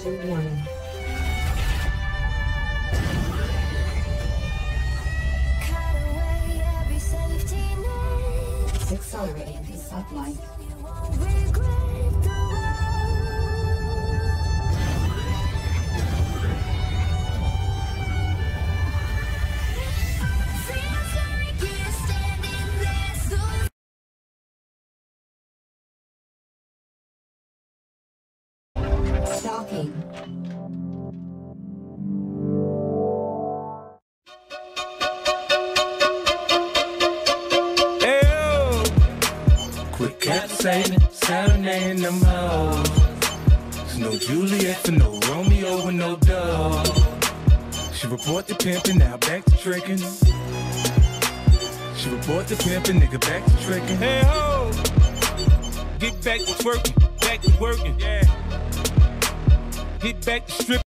Emergency warning. Accelerating the sublight. Stalking. Quick cap saving, serenading them hoes. There's no Juliet for no Romeo and no dog. She report the pimpin', now back to trickin'. She report the pimpin', nigga back to trickin'. Hey ho! Get back to twerking, back to working, yeah. Get back to stripping.